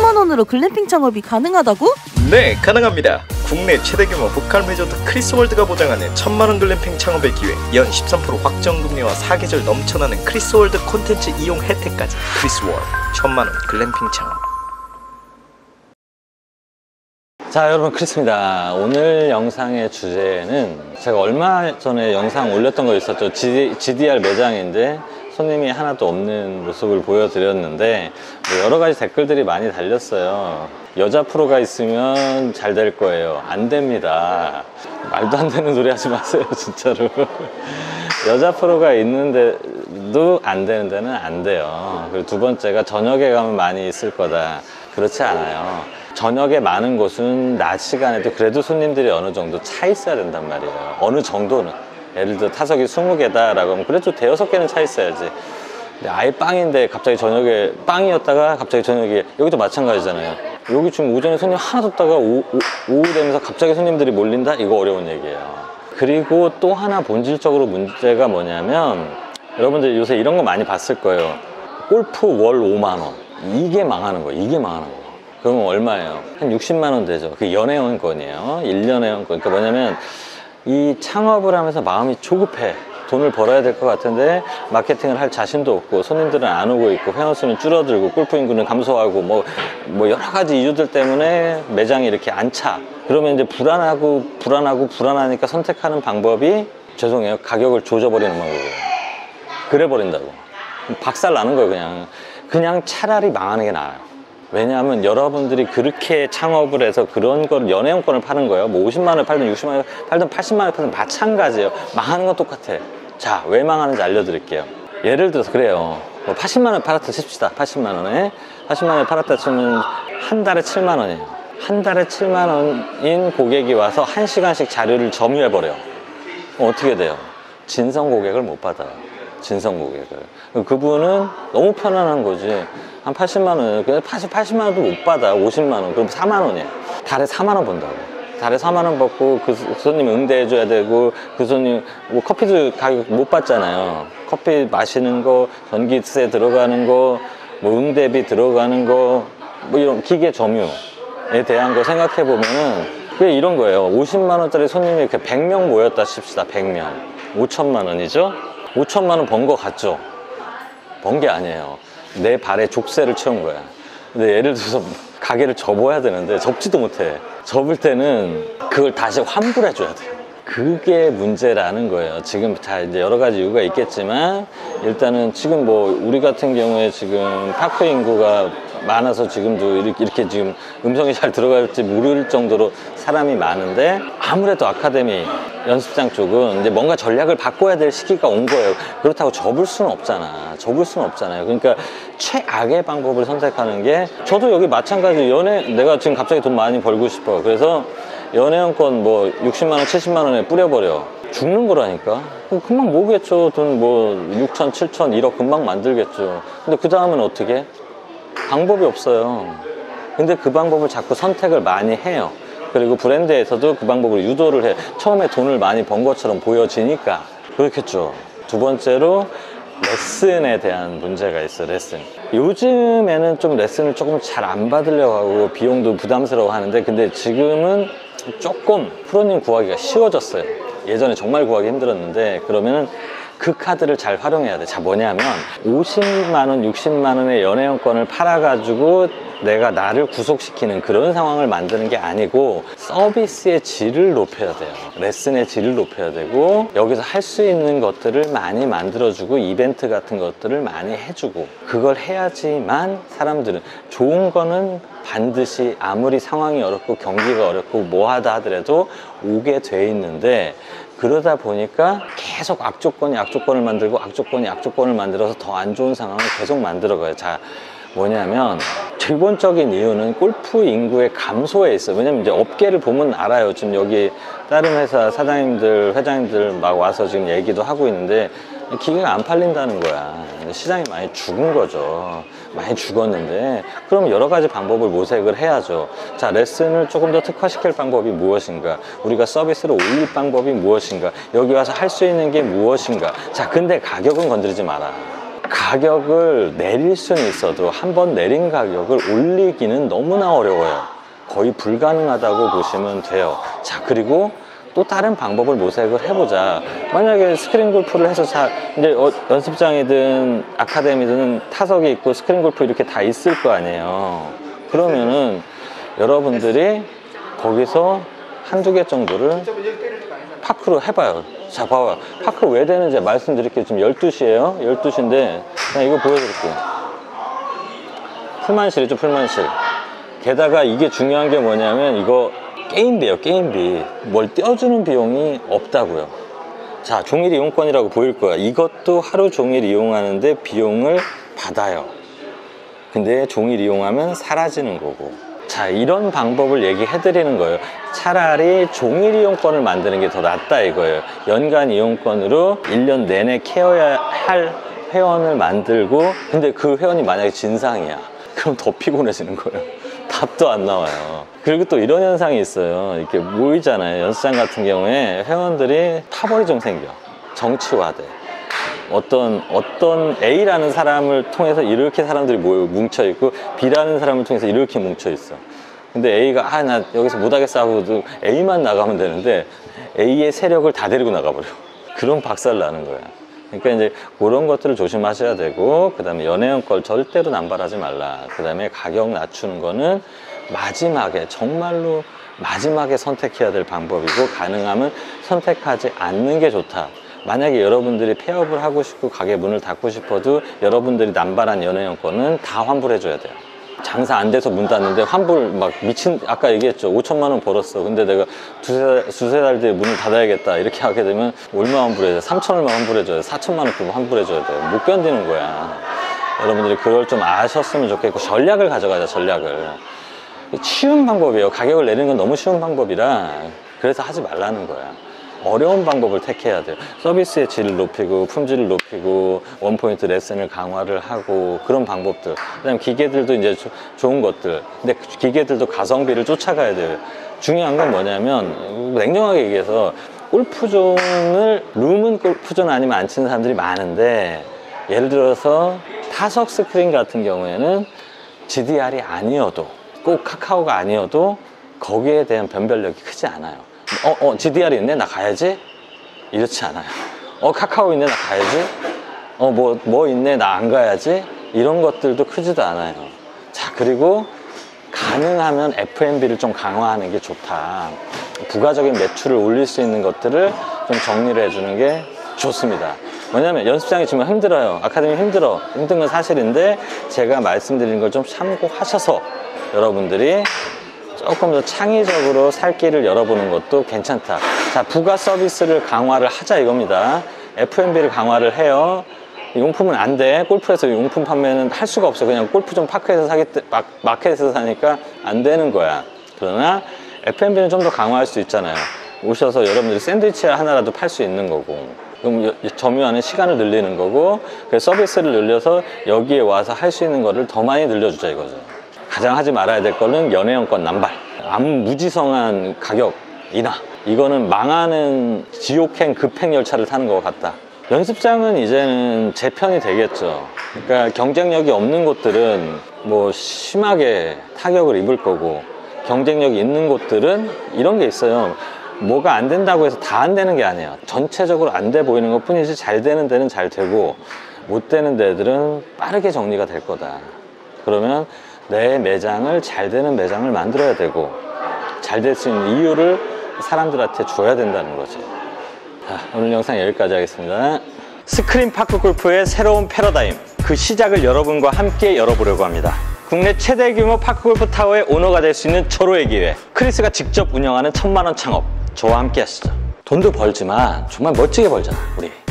15만 원으로 글램핑 창업이 가능하다고? 네, 가능합니다. 국내 최대 규모 북한 리조트 크리스월드가 보장하는 1000만 원 글램핑 창업의 기회, 연 13% 확정금리와 사계절 넘쳐나는 크리스월드 콘텐츠 이용 혜택까지. 크리스월드 1000만 원 글램핑 창업. 자, 여러분, 크리스입니다. 오늘 영상의 주제는 제가 얼마 전에 영상 올렸던 거 있었죠. GDR 매장인데 손님이 하나도 없는 모습을 보여드렸는데 뭐 여러 가지 댓글들이 많이 달렸어요. 여자 프로가 있으면 잘 될 거예요. 안 됩니다. 말도 안 되는 소리 하지 마세요, 진짜로. 여자 프로가 있는데도 안 되는 데는 안 돼요. 그리고 두 번째가 저녁에 가면 많이 있을 거다. 그렇지 않아요. 저녁에 많은 곳은 낮 시간에도 그래도 손님들이 어느 정도 차 있어야 된단 말이에요. 어느 정도는. 예를 들어 타석이 20개다 라고 하면 그래도 대여섯 개는 차 있어야지. 근데 아예 빵인데 갑자기 저녁에 빵이었다가 갑자기 저녁에, 여기도 마찬가지잖아요. 여기 지금 오전에 손님 하나도 없다가 오후 되면서 갑자기 손님들이 몰린다? 이거 어려운 얘기예요. 그리고 또 하나 본질적으로 문제가 뭐냐면, 여러분들 요새 이런 거 많이 봤을 거예요. 골프 월 5만 원. 이게 망하는 거예요. 이게 망하는 거예요. 그러면 얼마예요? 한 60만 원 되죠. 그게 연회원권이에요. 1년의 회원권. 그러니까 뭐냐면 이 창업을 하면서 마음이 조급해. 돈을 벌어야 될 것 같은데 마케팅을 할 자신도 없고 손님들은 안 오고 있고 회원수는 줄어들고 골프 인구는 감소하고 뭐 여러 가지 이유들 때문에 매장이 이렇게 안 차. 그러면 이제 불안하니까 선택하는 방법이, 죄송해요, 가격을 조져버리는 방법이에요. 그래 버린다고. 박살 나는 거예요. 그냥 차라리 망하는 게 나아요. 왜냐하면 여러분들이 그렇게 창업을 해서 그런 거를 연회원권을 파는 거예요. 뭐 50만 원에 팔든 60만 원에 팔든 80만 원에 팔든 마찬가지예요. 망하는 건 똑같아. 자, 왜 망하는지 알려드릴게요. 예를 들어서 그래요. 뭐 80만 원에 팔았다 칩시다. 80만 원에 팔았다 치면 한 달에 7만 원이에요. 한 달에 7만 원인 고객이 와서 1시간씩 자료를 점유해버려요. 어떻게 돼요? 진성 고객을 못 받아요. 진성 고객을. 그분은 너무 편안한 거지. 한 80만 원, 그냥 80만 원도 못 받아. 50만 원. 그럼 4만 원이야. 달에 4만 원 번다고. 달에 4만 원 받고 그 손님 응대해줘야 되고, 그 손님, 뭐 커피도 가격 못 받잖아요. 커피 마시는 거, 전기세 들어가는 거, 뭐 응대비 들어가는 거, 뭐 이런 기계 점유에 대한 거 생각해보면은, 그게 이런 거예요. 50만 원짜리 손님이 이렇게 100명 모였다 칩시다. 100명. 5천만 원이죠? 5천만 원 번 거 같죠? 번 게 아니에요. 내 발에 족쇄를 채운 거야. 근데 예를 들어서 가게를 접어야 되는데 접지도 못해. 접을 때는 그걸 다시 환불해 줘야 돼. 그게 문제라는 거예요. 지금 다 이제 여러 가지 이유가 있겠지만, 일단은 지금 뭐 우리 같은 경우에 지금 파크 인구가 많아서 지금도 이렇게 지금 음성이 잘 들어갈지 모를 정도로 사람이 많은데, 아무래도 아카데미 연습장 쪽은 이제 뭔가 전략을 바꿔야 될 시기가 온 거예요. 그렇다고 접을 수는 없잖아요. 그러니까 최악의 방법을 선택하는 게, 저도 여기 마찬가지. 내가 지금 갑자기 돈 많이 벌고 싶어. 그래서 연회원권 뭐 60만 원, 70만 원에 뿌려버려. 죽는 거라니까. 금방 모으겠죠. 돈 뭐 6천, 7천, 1억 금방 만들겠죠. 근데 그 다음은 어떻게? 방법이 없어요. 근데 그 방법을 자꾸 선택을 많이 해요. 그리고 브랜드에서도 그 방법을 유도를 해. 처음에 돈을 많이 번 것처럼 보여지니까 그렇겠죠. 두 번째로 레슨에 대한 문제가 있어요. 레슨. 요즘에는 좀 레슨을 조금 잘 안 받으려고 하고 비용도 부담스러워 하는데, 근데 지금은 조금 프로님 구하기가 쉬워졌어요. 예전에 정말 구하기 힘들었는데, 그러면은 그 카드를 잘 활용해야 돼. 자, 뭐냐면 50만 원, 60만 원의 연회원권을 팔아가지고 내가 나를 구속시키는 그런 상황을 만드는 게 아니고, 서비스의 질을 높여야 돼요. 레슨의 질을 높여야 되고, 여기서 할 수 있는 것들을 많이 만들어주고, 이벤트 같은 것들을 많이 해주고, 그걸 해야지만 사람들은, 좋은 거는 반드시 아무리 상황이 어렵고 경기가 어렵고 뭐하다 하더라도 오게 돼 있는데, 그러다 보니까 계속 악조건을 만들고 악조건을 만들어서 더 안 좋은 상황을 계속 만들어가요. 자, 뭐냐면 기본적인 이유는 골프 인구의 감소에 있어요. 왜냐면 이제 업계를 보면 알아요. 지금 여기 다른 회사 사장님들, 회장님들 막 와서 지금 얘기도 하고 있는데, 기계가 안 팔린다는 거야. 시장이 많이 죽은 거죠. 많이 죽었는데, 그럼 여러 가지 방법을 모색을 해야죠. 자, 레슨을 조금 더 특화시킬 방법이 무엇인가? 우리가 서비스를 올릴 방법이 무엇인가? 여기 와서 할 수 있는 게 무엇인가? 자, 근데 가격은 건드리지 마라. 가격을 내릴 수는 있어도 한번 내린 가격을 올리기는 너무나 어려워요. 거의 불가능하다고 보시면 돼요. 자, 그리고 또 다른 방법을 모색을 해보자. 만약에 스크린 골프를 해서 이제 연습장이든 아카데미든 타석이 있고 스크린 골프 이렇게 다 있을 거 아니에요. 그러면은 여러분들이 거기서 한두 개 정도를 파크로 해봐요. 자, 봐봐요. 파크 왜 되는지 말씀드릴게요. 지금 12시에요. 12시인데 그냥 이거 보여드릴게요. 풀만실이죠, 풀만실. 게다가 이게 중요한 게 뭐냐면 이거 게임비예요, 게임비. 뭘 떼어주는 비용이 없다고요. 자, 종일 이용권이라고 보일 거야. 이것도 하루 종일 이용하는데 비용을 받아요. 근데 종일 이용하면 사라지는 거고. 자, 이런 방법을 얘기해 드리는 거예요. 차라리 종일 이용권을 만드는 게 더 낫다 이거예요. 연간 이용권으로 1년 내내 케어해야 할 회원을 만들고, 근데 그 회원이 만약에 진상이야, 그럼 더 피곤해지는 거예요. 답도 안 나와요. 그리고 또 이런 현상이 있어요. 이렇게 모이잖아요. 연습장 같은 경우에 회원들이 파벌이 좀 생겨. 정치화돼. 어떤 A라는 사람을 통해서 이렇게 사람들이 뭉쳐있고 B라는 사람을 통해서 이렇게 뭉쳐있어. 근데 A가 나 여기서 못하겠어 하고도 A만 나가면 되는데 A의 세력을 다 데리고 나가버려. 그런 박살 나는 거야. 그러니까 이제 그런 것들을 조심하셔야 되고, 그 다음에 연회원 걸 절대로 남발하지 말라. 그 다음에 가격 낮추는 거는 마지막에, 정말로 마지막에 선택해야 될 방법이고, 가능하면 선택하지 않는 게 좋다. 만약에 여러분들이 폐업을 하고 싶고 가게 문을 닫고 싶어도 여러분들이 남발한 연회원권은 다 환불해 줘야 돼요. 장사 안 돼서 문 닫는데 환불 막 미친, 아까 얘기했죠. 5천만 원 벌었어. 근데 내가 두세 달 뒤에 문을 닫아야겠다 이렇게 하게 되면 얼마 환불해줘야 돼? 3천원만 환불해줘야 돼? 4천만 원 환불해줘야 돼? 못 견디는 거야. 여러분들이 그걸 좀 아셨으면 좋겠고, 전략을 가져가자, 전략을. 쉬운 방법이에요. 가격을 내리는 건 너무 쉬운 방법이라 그래서 하지 말라는 거야. 어려운 방법을 택해야 돼요. 서비스의 질을 높이고 품질을 높이고 원포인트 레슨을 강화를 하고, 그런 방법들. 그다음에 기계들도 이제 좋은 것들. 근데 기계들도 가성비를 쫓아가야 돼요. 중요한 건 뭐냐면, 냉정하게 얘기해서 룸은 골프존 아니면 안 치는 사람들이 많은데, 예를 들어서 타석 스크린 같은 경우에는 GDR이 아니어도, 꼭 카카오가 아니어도 거기에 대한 변별력이 크지 않아요. GDR이 있네? 나 가야지? 이렇지 않아요. 카카오 있네? 나 가야지? 뭐 있네? 나 안 가야지? 이런 것들도 크지도 않아요. 자, 그리고 가능하면 F&B를 좀 강화하는 게 좋다. 부가적인 매출을 올릴 수 있는 것들을 좀 정리를 해주는 게 좋습니다. 왜냐면 연습장이 지금 힘들어요. 아카데미 힘든 건 사실인데, 제가 말씀드린 걸 좀 참고하셔서 여러분들이 조금 더 창의적으로 살 길을 열어보는 것도 괜찮다. 자, 부가 서비스를 강화를 하자 이겁니다. F&B를 강화를 해요. 용품은 안 돼. 골프에서 용품 판매는 할 수가 없어. 그냥 골프존 파크에서 마켓에서 사니까 안 되는 거야. 그러나 F&B는 좀 더 강화할 수 있잖아요. 오셔서 여러분들이 샌드위치 하나라도 팔 수 있는 거고, 그럼 점유하는 시간을 늘리는 거고, 그래서 서비스를 늘려서 여기에 와서 할 수 있는 거를 더 많이 늘려주자 이거죠. 가장 하지 말아야 될 거는 연회원권 남발, 아무 무지성한 가격 인하. 이거는 망하는 지옥행 급행 열차를 타는 것 같다. 연습장은 이제는 재편이 되겠죠. 그러니까 경쟁력이 없는 곳들은 뭐 심하게 타격을 입을 거고, 경쟁력이 있는 곳들은 이런 게 있어요. 뭐가 안 된다고 해서 다 안 되는 게 아니에요. 전체적으로 안 돼 보이는 것 뿐이지, 잘 되는 데는 잘 되고 못 되는 데들은 빠르게 정리가 될 거다. 그러면 내 매장을, 잘 되는 매장을 만들어야 되고, 잘 될 수 있는 이유를 사람들한테 줘야 된다는 거죠. 자, 오늘 영상 여기까지 하겠습니다. 스크린 파크 골프의 새로운 패러다임, 그 시작을 여러분과 함께 열어보려고 합니다. 국내 최대 규모 파크 골프 타워의 오너가 될 수 있는 절호의 기회. 크리스가 직접 운영하는 1000만 원 창업, 저와 함께 하시죠. 돈도 벌지만 정말 멋지게 벌잖아, 우리.